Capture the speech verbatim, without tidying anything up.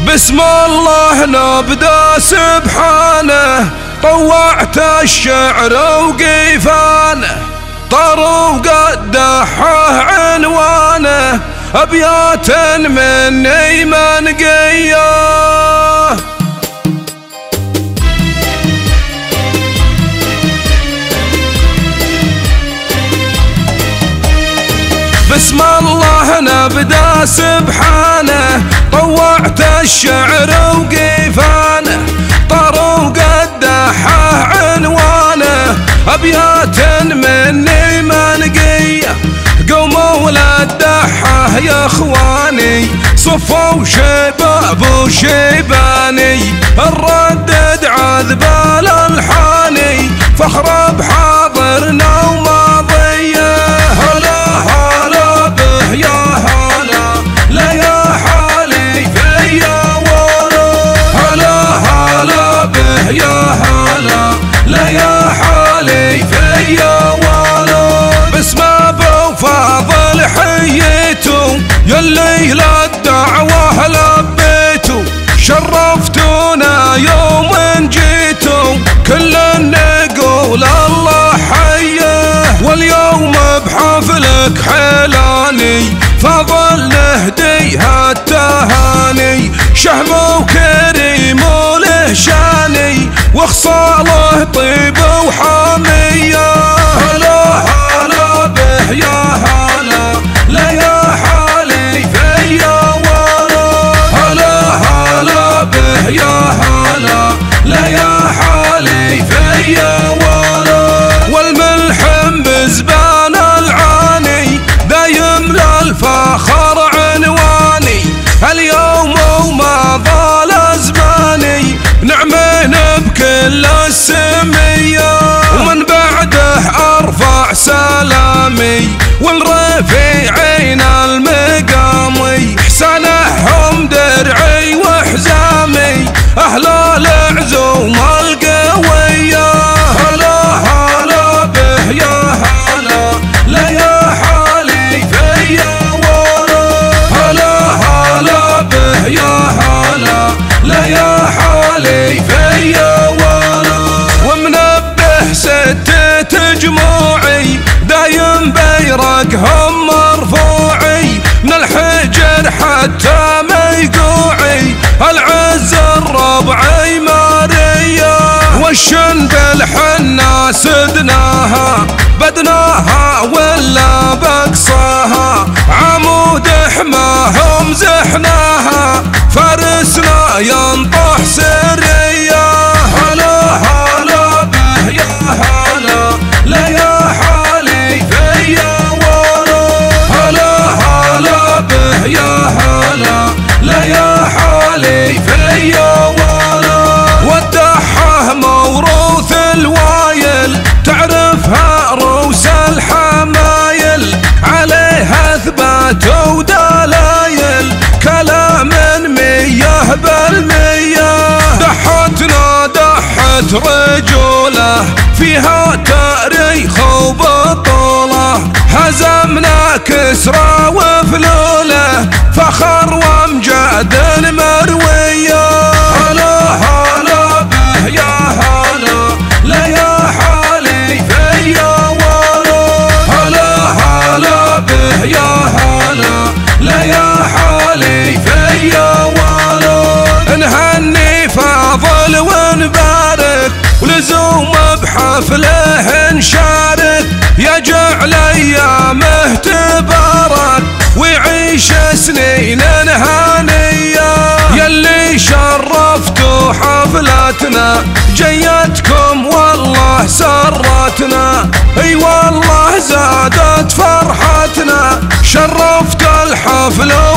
بسم الله نبدأ سبحانه، طوعت الشعر وقيفانه، طروق الدحه عنوانه، أبيات مني منقيه. بسم الله نبدأ سبحانه، طوعت الشعر وقيفانه، طروق الدحه عنوانه، أبيات مني منقيه. قوموا للدحه يا اخواني، صفوا شباب وشيباني، نردد عذب الالحاني، فخر بحاضرنا وماضيه. هلا هلا به يا هلا، لا يا حالي فيا ورا. هلا هلا به يا هلا، لا يا حالي فيا ورا. باسم ابو فاضل حييتو، يلي للدعوه لبيتو، شرفتونا يوم جيتو، كل نقول الله حيه. واليوم بحفلك حيلاني، فضل نهديها التهاني، شهم وكريم وله شاني، وخصاله طيب وحاميه. هلا هلا به يا هلا، لا يا حالي فيا ورا. هلا هلا به يا هلا، لا يا حالي فيا ورا. والملحم بزبان العاني، دايم للفخر عنواني، اليوم وما ضال زماني، نعمين بكل السميه. ومن بعده ارفع سلامي، والرفيعين المقامي، حسنهم درعي وحزامي، اهل العزوم القويه. هلا هلا به يا هلا، لا يا حالي فيا ورا. هلا هلا به يا هلا، لا يا حالي فيا ورا. ومنبه ستة جموعي، دايم بيرقهم مرفوعي، من الحجر حتى ميقوعي، العز الربعي ماريه. والشن بالحنا سدناها، بدناها ولا بقصاها، عمود حماهم زحناها، فارسنا ينطح سريه. هلا هلا به يا هلا، لا يا حالي فيا ورا. هلا هلا به يا هلا، لا يا حالي فيا ورا. والدحه موروث الوايل، تعرفها روس الحمايل، عليها اثبات ودلايل، كلام مية بالمية. دحتنا دحت رجوله، فيها تاريخ وبطوله، هزمنا كسرى وفلوله، فخر وامجاد مرويه. هلا هلا به يا هلا، لا يا حالي فيا ورا. هلا هلا به يا هلا، لا يا حالي فيا ورا. نهني فاضل ونبارك، ولزوم بحفله نشارك، يجعل ايامه تبارك، ويعيش سنين هانيه. يلي شرفتوا حفلتنا، جيتكم والله سرتنا، اي والله زادت فرحتنا، شرفت الحفل